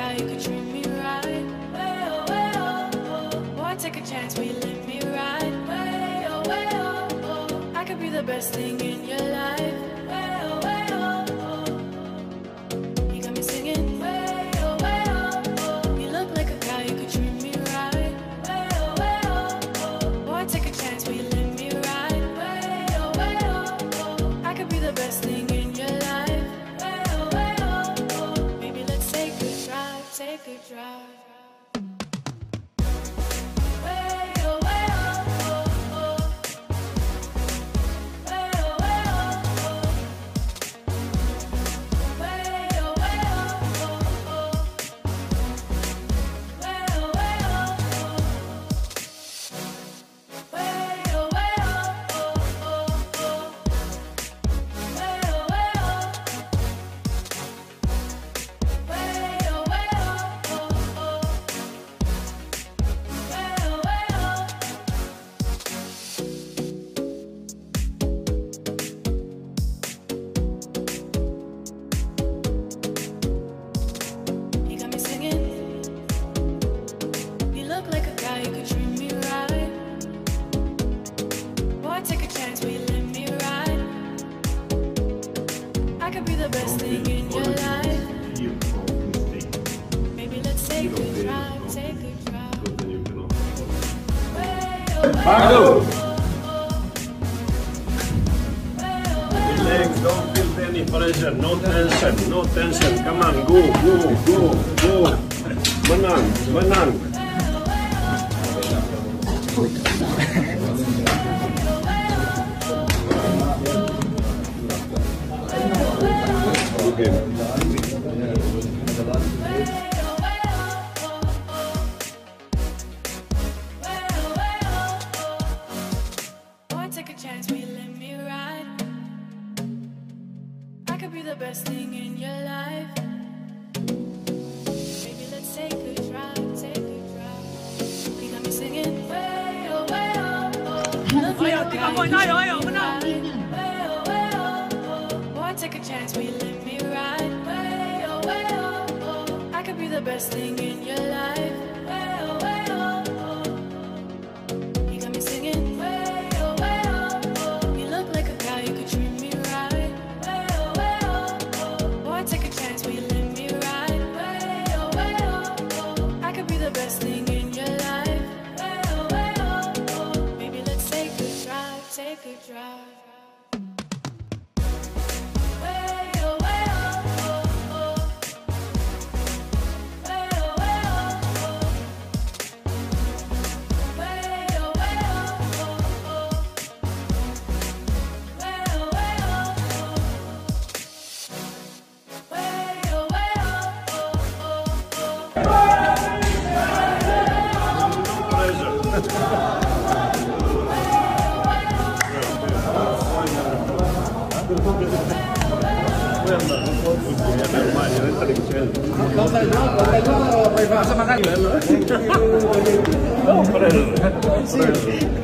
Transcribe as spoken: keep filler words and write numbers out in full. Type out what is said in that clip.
guy who could treat me right. Way oh, way oh, oh. Boy, take a chance, will you let me ride? Way oh, way oh, oh. I could be the best thing in your life. Way oh, way oh, oh. You got me singing. Way oh, way oh, oh. You look like a guy who could treat me right. Way oh, way oh, oh. Boy, take a chance, will you let me ride? Way oh, way oh, oh. I could be the best thing in your life. Way oh, way oh, oh. Maybe let's take a drive, take a drive. Way oh, way oh, oh, oh. Way oh, way oh, oh. Way oh, way oh, oh, oh. Way oh, way oh, oh. Way oh, way oh, oh, oh, oh. Way oh, way oh. Way oh, way oh, oh, oh. Way oh, way oh. You got me singing. You look like a guy who could treat me right. Boy, take a chance, will you let me ride? I could be the best thing in your life. Maybe let's take a drive, take a drive. Way oh, way Hello. oh, oh, oh. Way oh, way Relax, don't feel any pressure, no tension, no tension. Come on, go, go, go, go. Menang, menang. Okay. Boy, take a chance, will you let me ride? I could be the best thing in your life. Maybe let's take a drive, take a drive. You got me singing. Way oh, way oh, oh. Look like a guy who treat me right. Way oh, way oh, oh. Boy, take a chance, will you let me ride? Way oh, way oh, oh. I could be the best thing in your life. Way oh, way oh, oh. You got me singing. Way oh, way oh, oh. You look like a guy who could treat me right. Way oh, way oh, oh. Boy, take a chance, will you let me ride? Way oh, way oh, oh. I could be the best thing in your life. Way oh, way oh, oh. Maybe let's take a drive, take a drive. Way oh, way oh, oh, oh. Way oh, way oh, oh. Way oh, way oh, oh, oh. Way oh, way oh, oh. Way oh, way oh, oh, oh, oh. Pressure.